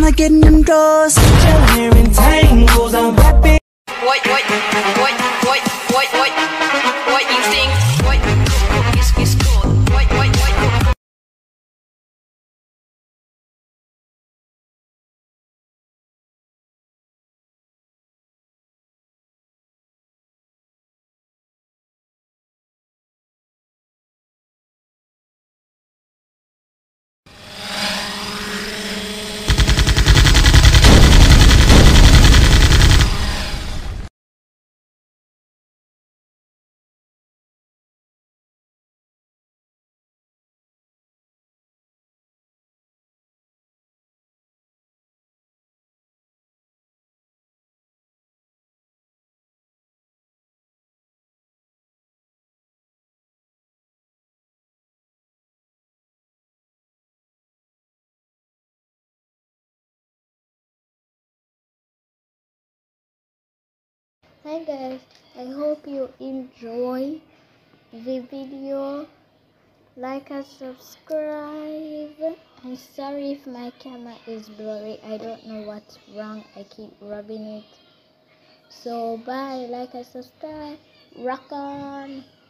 I'm not getting indoors. Your hair in tangles, I'm rapping. What you think? What is cool? What Hi guys, I hope you enjoy the video. Like and subscribe. I'm sorry if my camera is blurry. I don't know what's wrong. I keep rubbing it. So bye. Like and subscribe. Rock on.